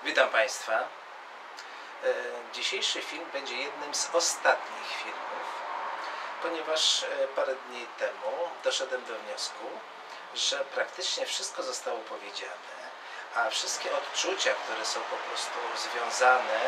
Witam Państwa. Dzisiejszy film będzie jednym z ostatnich filmów, ponieważ parę dni temu doszedłem do wniosku, że praktycznie wszystko zostało powiedziane, a wszystkie odczucia, które są po prostu związane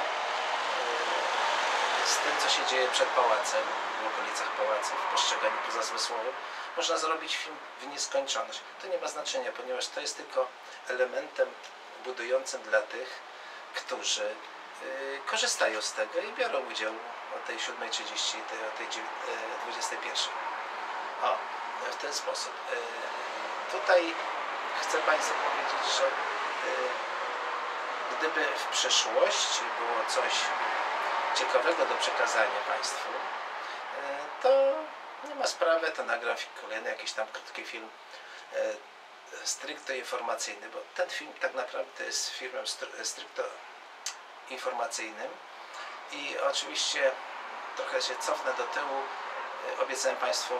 z tym, co się dzieje przed pałacem, w okolicach pałacu, w postrzeganiu pozazmysłowym, można zrobić film w nieskończoność. To nie ma znaczenia, ponieważ to jest tylko elementem budującym dla tych, którzy korzystają z tego i biorą udział o tej 7:30, o tej 21:00. O, w ten sposób. Tutaj chcę Państwu powiedzieć, że gdyby w przyszłości było coś ciekawego do przekazania Państwu, to nie ma sprawy, to nagram kolejny jakiś tam krótki film stricte informacyjny, bo ten film tak naprawdę jest filmem stricte informacyjnym i oczywiście trochę się cofnę do tyłu. Obiecałem Państwu,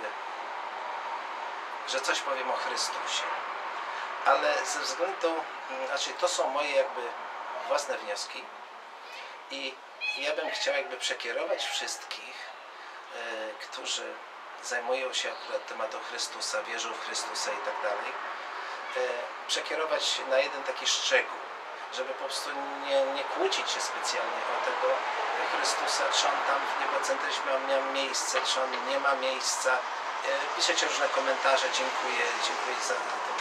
że coś powiem o Chrystusie, ale ze względu, to są moje jakby własne wnioski i ja bym chciał jakby przekierować wszystkich, którzy zajmują się akurat tematem Chrystusa, wierzą w Chrystusa i tak dalej, przekierować na jeden taki szczegół, żeby po prostu nie kłócić się specjalnie o tego Chrystusa, czy on tam w niebocentryzmie miał miejsce, czy on nie ma miejsca. Piszecie różne komentarze, dziękuję za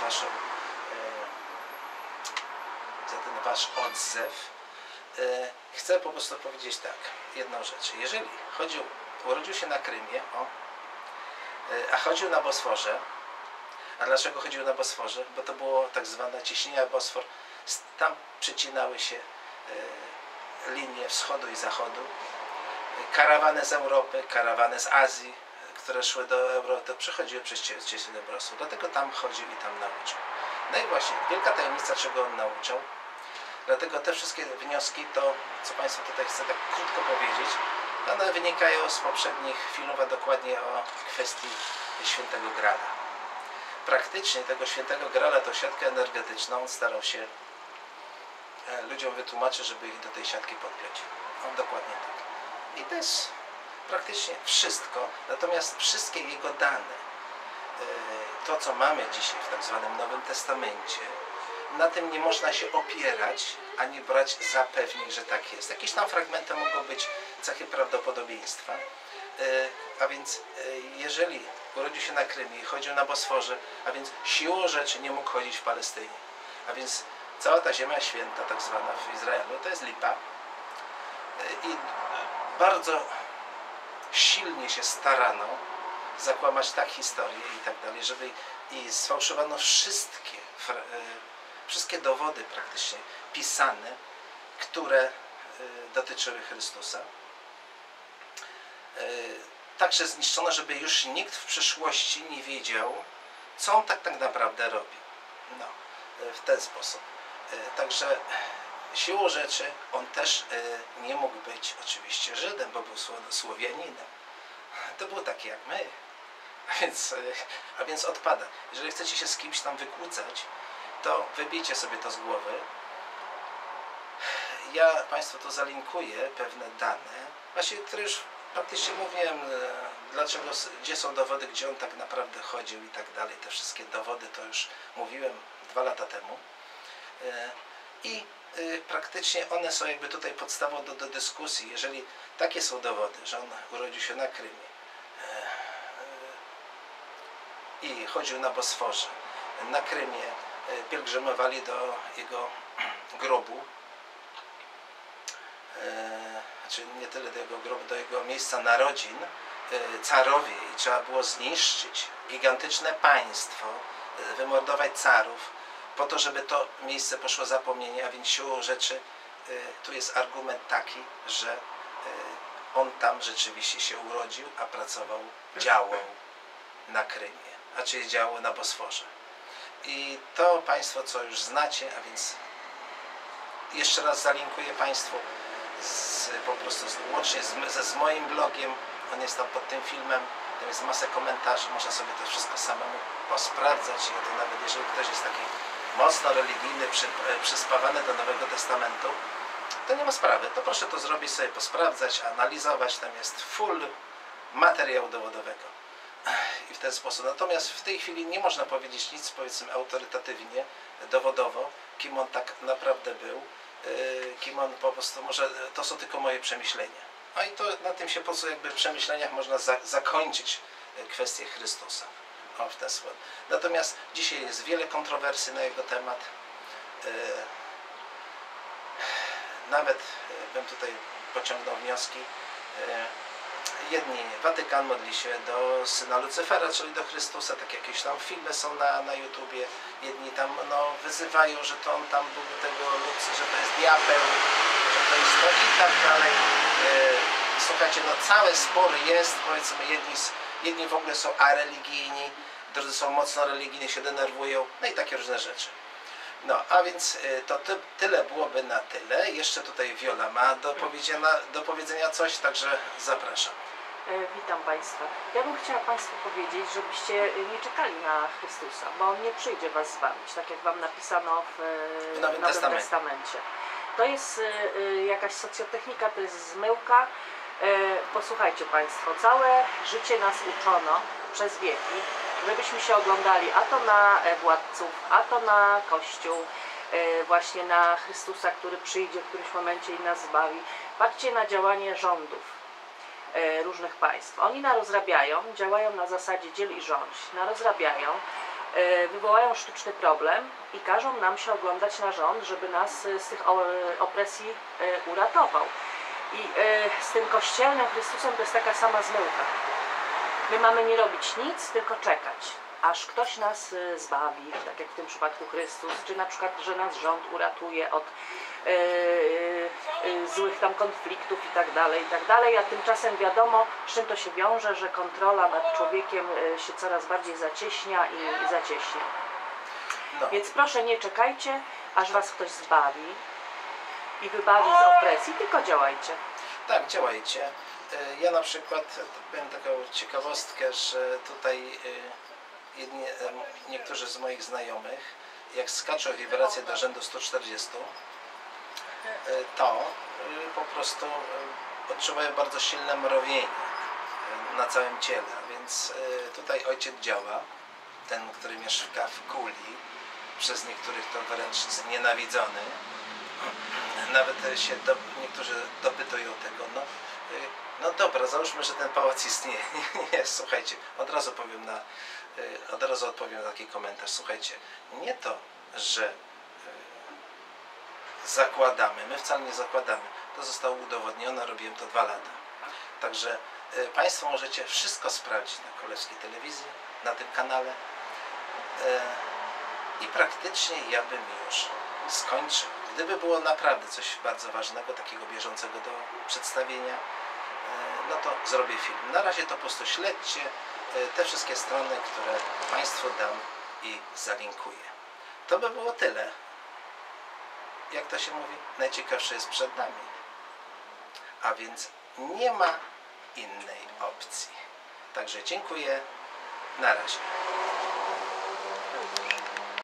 ten wasz odzew. Chcę po prostu powiedzieć tak, jedną rzecz. Jeżeli urodził się na Krymie, a chodził na Bosforze. A dlaczego chodził na Bosforze? Bo to było tak zwane cieśnina Bosfor. Tam przecinały się linie wschodu i zachodu. Karawany z Europy, karawany z Azji, które szły do Europy, przechodziły przez cieśninę Bosfor. Dlatego tam chodził i tam nauczył. No i właśnie, wielka tajemnica, czego on nauczał. Dlatego te wszystkie wnioski, to co Państwu tutaj chcę tak krótko powiedzieć, one wynikają z poprzednich filmów, a dokładnie o kwestii Świętego Grala. Praktycznie tego Świętego Grala, tą siatkę energetyczną, starał się ludziom wytłumaczyć, żeby ich do tej siatki podpiąć. Dokładnie tak. I to jest praktycznie wszystko. Natomiast wszystkie jego dane, to co mamy dzisiaj w tak zwanym Nowym Testamencie, na tym nie można się opierać, ani brać za pewnik, że tak jest. Jakieś tam fragmenty mogą być cechy prawdopodobieństwa. A więc jeżeli urodził się na Krymie i chodził na Bosforze, a więc siłą rzeczy nie mógł chodzić w Palestynie. A więc cała ta ziemia święta, tak zwana w Izraelu, to jest lipa. I bardzo silnie się starano zakłamać tak historię i tak dalej, żeby i sfałszowano wszystkie dowody praktycznie pisane, które dotyczyły Chrystusa. Także zniszczono, żeby już nikt w przyszłości nie wiedział, co on tak naprawdę robi. No, w ten sposób. Także siłą rzeczy on też nie mógł być oczywiście Żydem, bo był Słowianinem. To był taki jak my. A więc odpada. Jeżeli chcecie się z kimś tam wykłócać, to wybijcie sobie to z głowy. Ja Państwu to zalinkuję, pewne dane, właśnie, które już praktycznie mówiłem, gdzie są dowody, gdzie on tak naprawdę chodził i tak dalej. Te wszystkie dowody to już mówiłem 2 lata temu. I praktycznie one są jakby tutaj podstawą do dyskusji. Jeżeli takie są dowody, że on urodził się na Krymie i chodził na Bosforze, na Krymie pielgrzymowali do jego grobu, czy nie tyle do jego grobu, do jego miejsca narodzin, carowie, i trzeba było zniszczyć gigantyczne państwo, wymordować carów, po to, żeby to miejsce poszło zapomnienie, a więc siłą rzeczy tu jest argument taki, że on tam rzeczywiście się urodził, a pracował, działał na Krymie, a czyli działał na Bosforze. I to Państwo, co już znacie, a więc jeszcze raz zalinkuję Państwu po prostu łącznie z moim blogiem. On jest tam pod tym filmem, tam jest masę komentarzy, można sobie to wszystko samemu posprawdzać i to nawet jeżeli ktoś jest taki mocno religijny, przyspawany do Nowego Testamentu, to nie ma sprawy. To proszę to zrobić, sobie posprawdzać, analizować. Tam jest full materiału dowodowego. I w ten sposób. Natomiast w tej chwili nie można powiedzieć nic, powiedzmy, autorytatywnie, dowodowo, kim on tak naprawdę był, kim on po prostu, może to są tylko moje przemyślenia. No i to na tym się po prostu jakby przemyśleniach można zakończyć kwestię Chrystusa. O, w ten sposób. Natomiast dzisiaj jest wiele kontrowersji na jego temat. Nawet bym tutaj pociągnął wnioski. Jedni, Watykan modli się do syna Lucyfera, czyli do Chrystusa, tak jakieś tam filmy są na YouTubie. Jedni tam wyzywają, że to on tam był tego Lucy, że to jest diabeł, że to jest to i tak dalej. Słuchajcie, całe spory jest, powiedzmy, jedni w ogóle są areligijni, drudzy są mocno religijni, się denerwują, no i takie różne rzeczy. No, a więc to tyle byłoby na tyle. Jeszcze tutaj Wiola ma do powiedzenia coś, także zapraszam. Witam Państwa. Ja bym chciała Państwu powiedzieć, żebyście nie czekali na Chrystusa, bo On nie przyjdzie Was zbawić, tak jak Wam napisano w Nowym Testamencie. To jest jakaś socjotechnika, to jest zmyłka. Posłuchajcie Państwo, całe życie nas uczono przez wieki, żebyśmy się oglądali a to na władców, a to na Kościół, właśnie na Chrystusa, który przyjdzie w którymś momencie i nas zbawi. Patrzcie na działanie rządów różnych państw. Oni narozrabiają, działają na zasadzie dziel i rządź, narozrabiają, wywołają sztuczny problem i każą nam się oglądać na rząd, żeby nas z tych opresji uratował. I z tym kościelnym Chrystusem to jest taka sama zmyłka. My mamy nie robić nic, tylko czekać, aż ktoś nas zbawi, tak jak w tym przypadku Chrystus, czy na przykład, że nas rząd uratuje od złych tam konfliktów i tak dalej, a tymczasem wiadomo, z czym to się wiąże, że kontrola nad człowiekiem się coraz bardziej zacieśnia i zacieśnia. No. Więc proszę, nie czekajcie, aż was ktoś zbawi i wybawi z opresji, tylko działajcie. Tak, działajcie. Ja na przykład powiem taką ciekawostkę, że tutaj niektórzy z moich znajomych, jak skaczą wibracje do rzędu 140, to po prostu odczuwają bardzo silne mrowienie na całym ciele. Więc tutaj ojciec działa, ten, który mieszka w kuli, przez niektórych to wręcz znienawidzony. Nawet się niektórzy dopytują tego, no dobra, załóżmy, że ten pałac istnieje. Nie, słuchajcie, od razu odpowiem na taki komentarz. Słuchajcie, nie to, że zakładamy, my wcale nie zakładamy. To zostało udowodnione, robiłem to 2 lata. Także Państwo możecie wszystko sprawdzić na Królewskiej Telewizji, na tym kanale. I praktycznie ja bym już skończył. Gdyby było naprawdę coś bardzo ważnego, takiego bieżącego do przedstawienia, no to zrobię film. Na razie to po prostu śledźcie te wszystkie strony, które Państwu dam i zalinkuję. To by było tyle. Jak to się mówi, najciekawsze jest przed nami. A więc nie ma innej opcji. Także dziękuję. Na razie.